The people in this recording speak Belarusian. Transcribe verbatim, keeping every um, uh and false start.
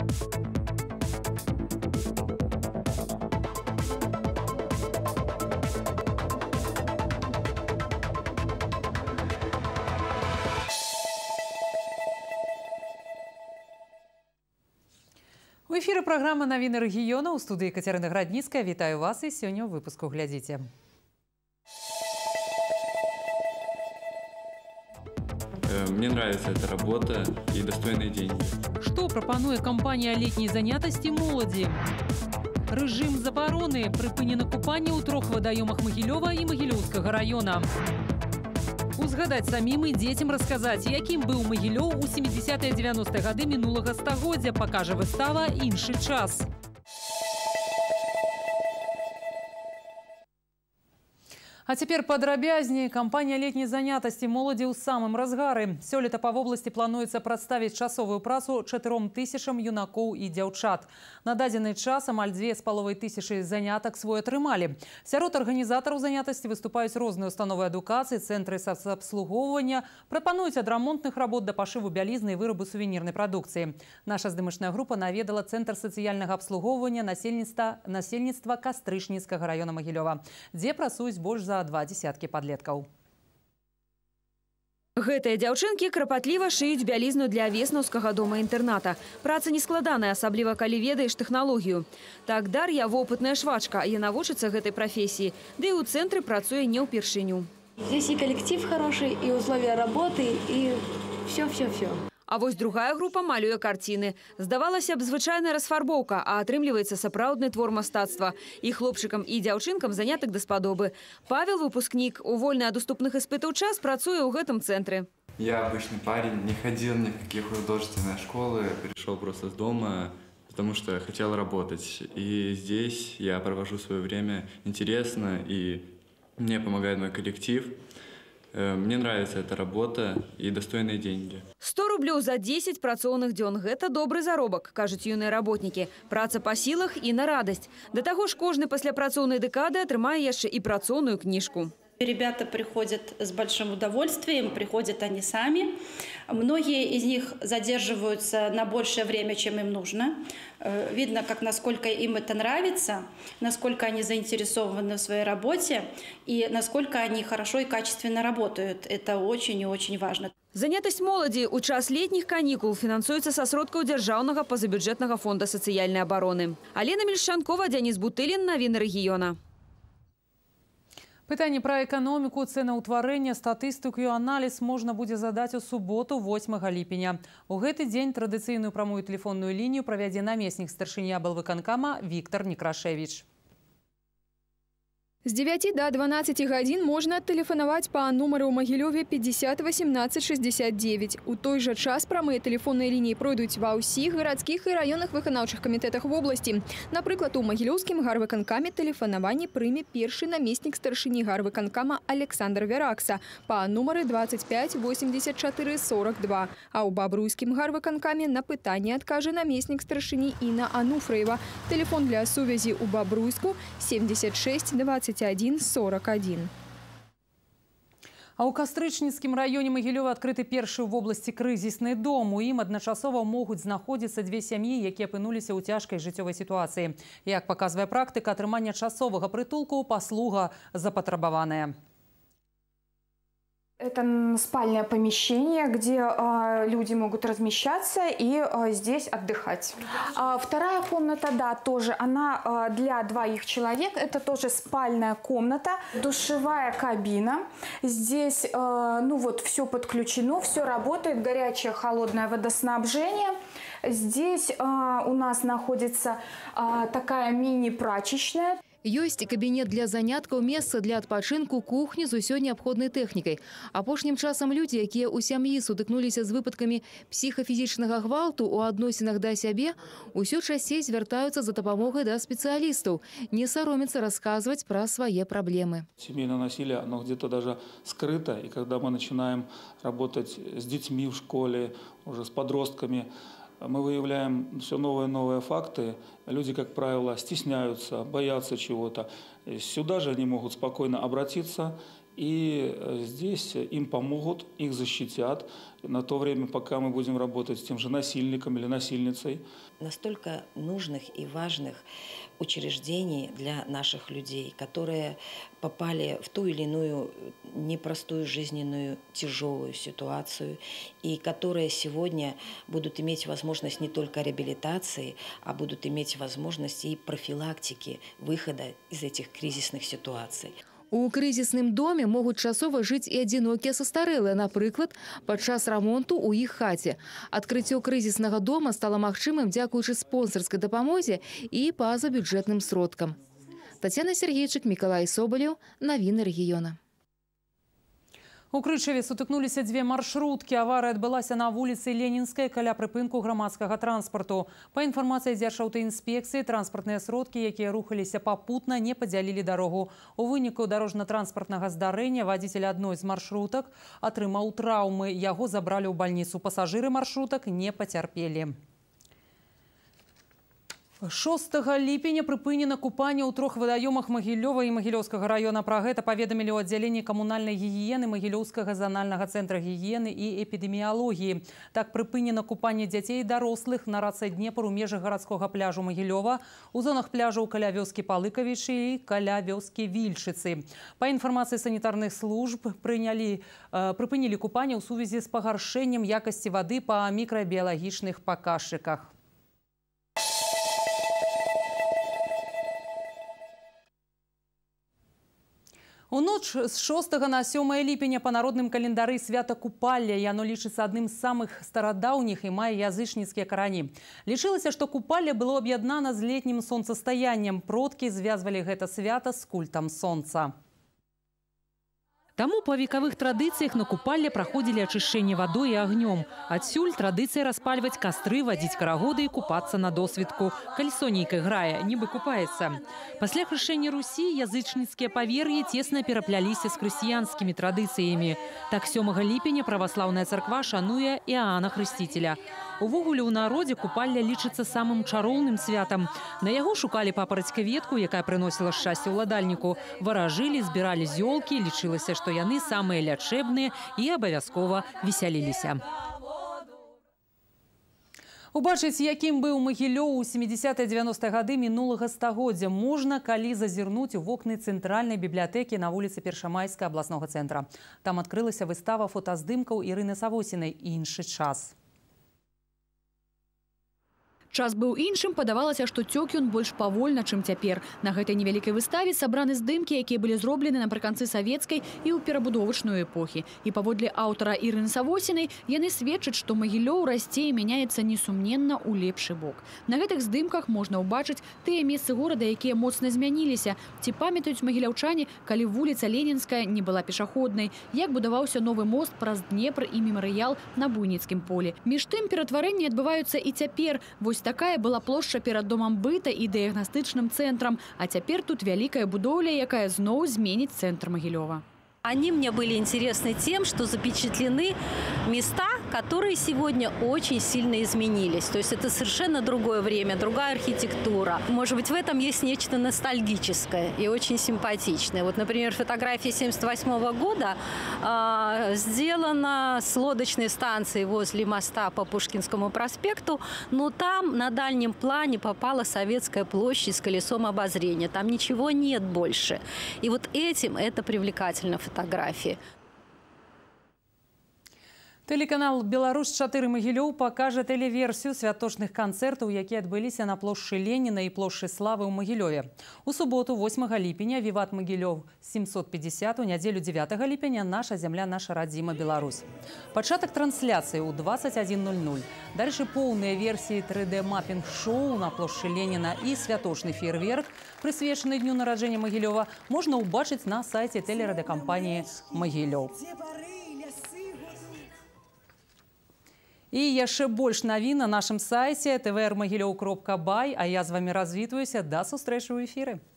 У эфіры праграма «Навіны рэгіёна». У студыі Кацярына Градніцкая. Вітаю вас і сёння ў выпуску глядзіце. Мне нравится эта работа и достойные деньги. Што прапануе кампанія летняй занятасці моладзі? Рэжым забароны, прыпынена купанне ў трох вадаёмах Магілёва і Магілёўскага раёна. Узгадаць самім і дзецям расказаць, якім быў Магілёў у сямідзесятыя дзевяностыя гады мінулага стагоддзя, пакажа выстава «Іншы час». А цяпер падрабязней. Кампанія летняй занятасці моладзі ў самым разгары. Сёлета па вобласці плануецца прадставіць часовую працу чатыром тысячам юнакоў і дзяўчат. На дадзены час амаль дзве з паловай тысячы занятак свой атрымалі. Сярод арганізатараў занятасці выступаюць розныя установы адукацыі, цэнтры сацабслугоўвання, прапануюць ад рамонтных работ да пашыву бялізны і вырабу сувенірнай прадукцыі. Наша здымачная група наведала цэнтр сацыяльнага абслугоўвання насельніцтва, насельніцтва Кастрычніцкага раёна Магілёва, дзе працуюць больш за два десяткі падлеткаў. Гэтыя дзяўчынкі крапатліва шыюць бялізну для веснаўскага дома-інтэрната. Праца нескладаная, асабліва калі ведаеш тэхналогію. Так Дар'я вопытная швачка, яна вучыцца гэтай прафесіі, ды і ў цэнтры працуе не ўпершыню. Здесь и коллектив хороший, и условия работы, и все-все-все. А вось другая група малюе карціны. Здавалася б, звычайная расфарбоўка, а атрымліваецца сапраўдны твор мастацтва. І хлопчыкам, і дзяўчынкам занятак даспадобы. Павел, выпускнік, у вольны ад уступных испытаў час працуе ў гэтым цэнтры. Я обычный парень, не ходил ни в какие художественные школы, пришел просто с дома, потому что хотел работать. И здесь я провожу свое время интересно, и мне помогает мой коллектив. Мне нравится эта работа и достойные деньги. сто рублёў за дзесяць працоўных дзён – гэта добры заробак, кажуць юныя работнікі. Праца па сілах і на радасць. Да таго ж кожны пасля працоўнай дэкады атрымае яшчэ і працоўную кніжку. Ребята приходят с большим удовольствием, приходят они сами. Многие из них задерживаются на большее время, чем им нужно. Видно, как, насколько им это нравится, насколько они заинтересованы в своей работе и насколько они хорошо и качественно работают. Это очень и очень важно. Занятасць моладзі ў час летніх канікул фінансуецца са сродкаў дзяржаўнага пазабюджэтнага фонда сацыяльнай абароны. Алена Мельшанкова, Дзяніс Бутылін, Навіны рэгіёна. Пытанне пра эканоміку, цэнаўтварэнне, статыстыку і аналіз можна будзе задаць у суботу восьмага ліпеня. У гэты дзень традыцыйную прамую тэлефонную лінію правядзе намеснік старшыні аблвыканкама Віктор Некрашевіч. З дзевяці да дванаццаці гадзін можна тэлефанаваць па нумару ў Магілёве пятьдесят восемнадцать шестьдесят девять. У той жа час прамыя тэлефонныя лініі пройдуць ва ўсіх гарадскіх і раённых выканаўчых камітэтах вобласці. Напрыклад, у Магілёўскім гарвыканкаме тэлефанаванне прыме першы намеснік старшыні гарвыканкама Александр Веракса па нумары двадцать пять восемьдесят четыре сорок два. А ў Бабруйскім гарвыканкаме на пытанне адкажа намеснік старшыні Інна Ануфраева. Тэлефон для сувязі ў Бабруйску семьдесят шесть двадцать один сорок один. А ў Кастрычніцкім раёне Магілёва адкрыты першы ў вобласці крызісны дом. У ім адначасова могуць знаходзіцца дзве сям'і, якія апынуліся ў цяжкай жыццёвай сітуацыі. Як паказвае практыка, атрымання часовага прытулку паслуга запатрабаваная. Это спальное помещение, где э, люди могут размещаться и э, здесь отдыхать. А вторая комната, да, тоже, она э, для двоих человек. Это тоже спальная комната, душевая кабина. Здесь, э, ну вот, все подключено, все работает, горячее, холодное водоснабжение. Здесь э, у нас находится э, такая мини-прачечная. Ёсць кабінет для заняткаў, месца для адпачынку, кухні з усёй неабходнай тэхнікай. Апошнім часам людзі, якія ў сям'і сутыкнуліся з выпадкамі псіхафізічнага гвалту ў адносінах да сябе, усё часцей звяртаюцца за дапамогай да спецыялістаў, не саромецца расказваць пра свае праблемы. Семейное насилие, оно где-то даже скрыто, и когда мы начинаем работать с детьми в школе, уже с подростками, мы выявляем все новые и новые факты. Люди, как правило, стесняются, боятся чего-то. Сюда же они могут спокойно обратиться, И здесь им помогут, их защитят на то время, пока мы будем работать с тем же насильником или насильницей. Настолько нужных и важных учреждений для наших людей, которые попали в ту или иную непростую жизненную тяжелую ситуацию и которые сегодня будут иметь возможность не только реабилитации, а будут иметь возможность и профилактики выхода из этих кризисных ситуаций. У крызісным доме могуць часова жыць і адзінокія састарэлыя, напрыклад, падчас рамонту ў іх хаце. Адкрыццё крызіснага дома стала магчымым дзякуючы спонсарскай дапамозе і пазабюджэтным сродкам. Тацяна Сергейчык, Мікалай Собалеў, навіны рэгіёна. У Крычеве сутыкнуліся две маршруткі. Аварыя адбылася на вуліцы Ленінскай каля прыпынку грамадскага транспарту. Па інфармацыі Дзяржаўтаінспекцыі, транспартныя сродкі, якія рухаліся папутна, не падзялілі дарогу. У выніку дарожна-транспартнага здарэння вадзіцель адной з маршрутак атрымаў траўмы. Яго забралі ў бальніцу. Пасажыры маршрутак не пацярпелі. шостага ліпеня прыпынена купанне ў трох вадаёмах Магілёва і Магілёўскага района. Пра гэта паведамілі ў аддзяленні камунальнай гігіены Магілёўскага занальнага цэнтра гігіены і эпідэміялогіі. Так прыпынена купанне дзяцей і дарослых на рацэ Днепр у межах гарадскога пляжу Магілёва, у зонах пляжаў каля вёскі Палыкавічы і каля вёскі Вільчыцы. Па інфармацыі санітарных служб прынялі, э, прыпынілі купанне ў сувязі з пагаршэннем якасці вады па мікрабіялагічных паказчыках. У ноч з шостага на сёмае ліпеня па народным календары свята купалля. Яно лічыцца адным з самых старадаўніх і мае язычніцкія карані. Лічылася, што купалля было аб'яднана з летнім сонцастаяннем. Продкі звязвалі гэта свята з культам сонца. Таму па векавых традыцыях на купалле праходзілі ачышчэнне вадой і агнём. Адсюль традыцыя распальваць кастры, вадзіць карагоды і купацца на досвітку. Калі сонейка грае, нібы купаецца. Пасля хрышэння Русі язычніцкія павер'і цесна перапляліся з хрысціянскімі традыцыямі. Так сёмага ліпеня праваслаўная царква шануе Іоанна Хрысціцеля. Увогуле ў народзе купалля лічыцца самым чароўным святам. На яго шукалі папараць-кветку, якая прыносіла шчасце ўладальніку. Варажылі, збіралі зёлкі, лічылася, што яны самыя лячэбныя і абавязкова весяліліся. Убачыць, якім быў Магілёў у сямідзесятыя-дзевяностыя гады мінулага стагоддзя, можна, калі зазірнуць у вокны цэнтральнай бібліятэкі на вуліцы Першамайскай абласнога цэнтра. Там адкрылася выстава фотаздымкаў Ірыны Савосінай «Іншы час». Час быў іншым, падавалася, што цёк ён больш павольна, чым цяпер. На гэтай невялікай выставе сабраны здымкі, якія былі зроблены напрыканцы савецкай і ў перабудовачную эпохі. І паводле аўтара Ірыны Савосінай яны сведчаць, што Магілёў расце і мяняецца несумненна ў лепшы бок. На гэтых здымках можна ўбачыць тыя месцы горада, якія моцна змяніліся. Ці памятаюць магіляўчане, калі вуліца Ленінская не была пешаходнай, як будаваўся новы мост праз Днепр і мемарыял на Буйніцкім полі. Між тым ператварэнні адбываюцца і цяпер. Вось такая была плошча перад домам быта і дыягнастычным цэнтрам, а цяпер тут вялікая будоўля, якая зноў зменіць цэнтр Магілёва. Они мне были интересны тем, что запечатлены места, которые сегодня очень сильно изменились. То есть это совершенно другое время, другая архитектура. Может быть, в этом есть нечто ностальгическое и очень симпатичное. Вот, например, фотография семьдесят восьмого года э, сделана с лодочной станции возле моста по Пушкинскому проспекту, но там на дальнем плане попала Советская площадь с колесом обозрения. Там ничего нет больше. И вот этим это привлекательно фотография. Фотографии. Тэлеканал «Беларусь чатыры Магілёў» пакажа тэлеверсію святочных канцэртаў, якія адбыліся на плошчы Леніна і плошчы Славы ў Магілёве. У суботу, восьмага ліпеня, «Віват Магілёў сямьсот пятьдесят», у нядзелю дзевятага ліпеня «Наша зямля, наша радзіма Беларусь». Пачатак трансляцыі ў двадцать один ноль ноль. Дальше поўныя версіі три дэ мапінг-шоу на плошчы Леніна і святочны фейерверк, прысвечаны дню нараджэння Магілёва, можна ўбачыць на сайце тэлерадыёкампаніі «Магілёў». І яшчэ больш навін на нашым сайце тэ вэ эр магілёў кропка бай, а я з вамі развітваюся. Да сустрэчы ў эфіры.